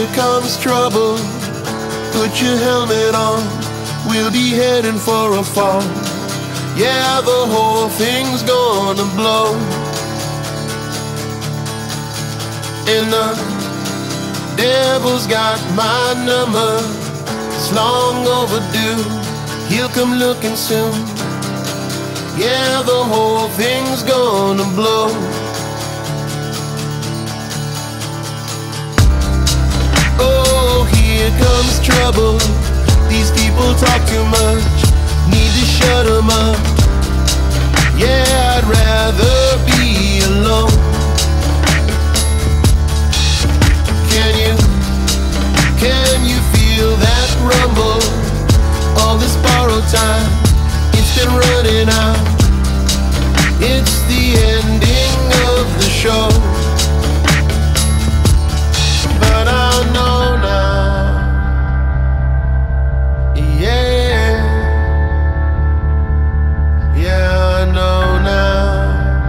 here comes trouble. Put your helmet on, we'll be heading for a fall. Yeah, the whole thing's gonna blow. And the devil's got my number. It's long overdue, he'll come looking soon. Yeah, the whole thing's gonna blow. Oh, here comes trouble. These people talk too much, need to shut them up. Yeah, I'd rather be alone. Can you feel that rumble? All this borrowed time, it's been running out. It's the ending of the show. But I know now, yeah, yeah, I know now,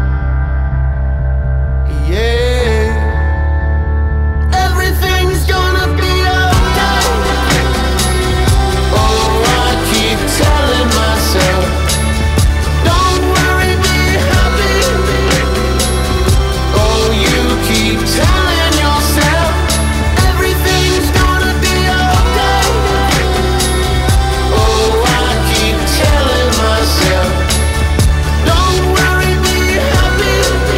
yeah. Everything's gonna be okay. Oh, I keep telling myself, don't worry, be happy. Oh, you keep telling yourself, everything's gonna be okay. Oh, I keep telling myself, don't worry, be happy.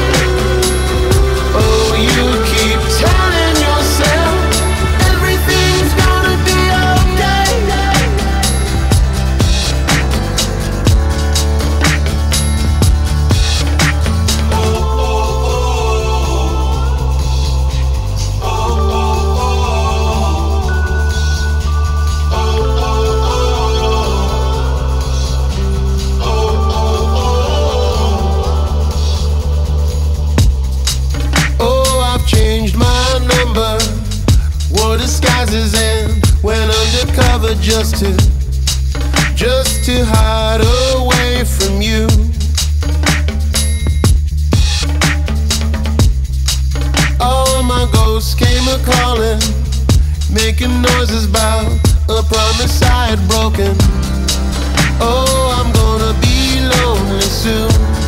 Oh, you keep telling yourself, everything's gonna be okay. Oh, I've changed my number, wore disguises and went undercover just to hide away from you. All my ghosts came a-calling, making noises about a promise I had broken. Oh, I'm gonna be lonely soon.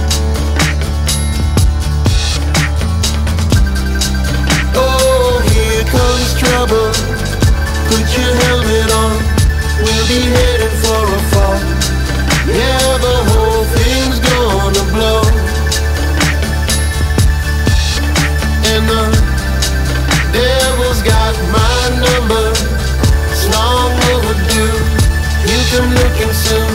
Oh, here comes trouble. Put your helmet on, we'll be headed for a fall. Yeah, the whole thing's gonna blow. And the devil's got my number. It's long overdue, he'll come looking soon.